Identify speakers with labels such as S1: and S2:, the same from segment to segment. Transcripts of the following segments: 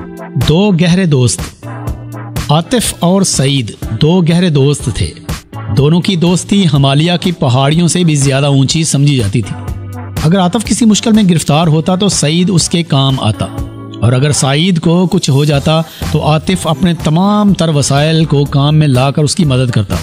S1: दो गहरे दोस्त। आतिफ और सईद दो गहरे दोस्त थे। दोनों की दोस्ती हिमालय की पहाड़ियों से भी ज्यादा ऊंची समझी जाती थी। अगर आतिफ किसी मुश्किल में गिरफ्तार होता तो सईद उसके काम आता, और अगर सईद को कुछ हो जाता तो आतिफ अपने तमाम तर वसाइल को काम में लाकर उसकी मदद करता।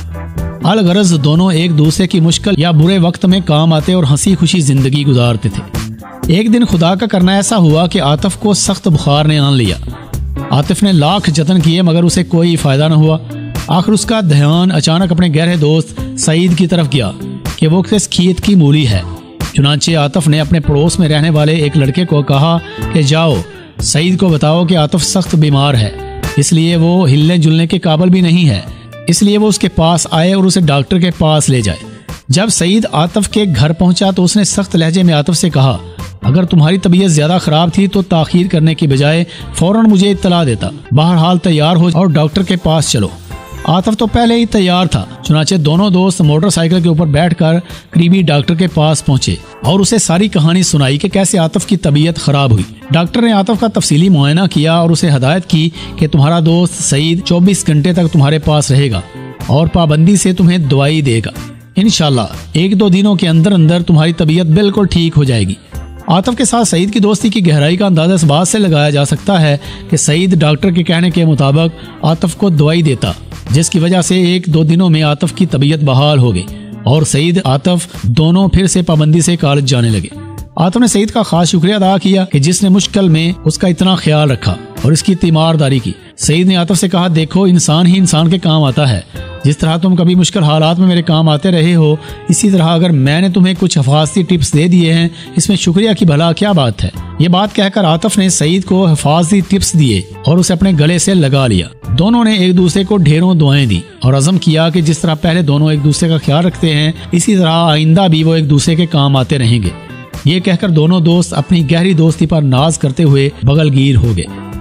S1: अलगरज दोनों एक दूसरे की मुश्किल या बुरे वक्त में काम आते और हंसी खुशी जिंदगी गुजारते थे। एक दिन खुदा का करना ऐसा हुआ कि आतिफ को सख्त बुखार ने आन लिया। आतिफ ने लाख जतन किए मगर उसे कोई फायदा न हुआ। आखिर उसका ध्यान अचानक अपने गहरे दोस्त सईद की तरफ गया कि वो किस खेत की मूली है। चुनांचे आतिफ ने अपने पड़ोस में रहने वाले एक लड़के को कहा कि जाओ सईद को बताओ कि आतिफ सख्त बीमार है, इसलिए वो हिलने जुलने के काबिल भी नहीं है, इसलिए वो उसके पास आए और उसे डॉक्टर के पास ले जाए। जब सईद आतिफ के घर पहुंचा तो उसने सख्त लहजे में आतिफ से कहा, अगर तुम्हारी तबीयत ज्यादा खराब थी तो ताखीर करने की बजाय फौरन मुझे इत्तला देता। बहरहाल तैयार हो और डॉक्टर के पास चलो। आतिफ तो पहले ही तैयार था। चुनाचे दोनों दोस्त मोटरसाइकिल के ऊपर बैठकर करीबी डॉक्टर के पास पहुंचे और उसे सारी कहानी सुनाई कि कैसे आतिफ की तबीयत खराब हुई। डॉक्टर ने आतिफ का तफसीली मुआयना किया और उसे हदायत की कि तुम्हारा दोस्त सईद 24 घंटे तक तुम्हारे पास रहेगा और पाबंदी से तुम्हें दवाई देगा। इंशाल्लाह 1-2 दिनों के अंदर अंदर तुम्हारी तबीयत बिल्कुल ठीक हो जाएगी। आतिफ के साथ सईद की दोस्ती की गहराई का अंदाजा इस बात से लगाया जा सकता है कि सईद डॉक्टर के कहने के मुताबिक आतिफ को दवाई देता, जिसकी वजह से 1-2 दिनों में आतिफ की तबीयत बहाल हो गई और सईद आतिफ दोनों फिर से पाबंदी से कॉलेज जाने लगे। आतिफ ने सईद का खास शुक्रिया अदा किया कि जिसने मुश्किल में उसका इतना ख्याल रखा और इसकी तीमारदारी की। सईद ने आतिफ से कहा, देखो इंसान ही इंसान के काम आता है। जिस तरह तुम कभी मुश्किल हालात में मेरे काम आते रहे हो, इसी तरह अगर मैंने तुम्हें कुछ हिफाजती टिप्स दे दिए हैं, इसमें शुक्रिया की भला क्या बात है। ये बात कहकर आतिफ ने सईद को हिफाजती टिप्स दिए और उसे अपने गले से लगा लिया। दोनों ने एक दूसरे को ढेरों दुआएं दी और अज़म किया कि जिस तरह पहले दोनों एक दूसरे का ख्याल रखते हैं, इसी तरह आइंदा भी वो एक दूसरे के काम आते रहेंगे। ये कहकर दोनों दोस्त अपनी गहरी दोस्ती पर नाज करते हुए बगलगीर हो गए।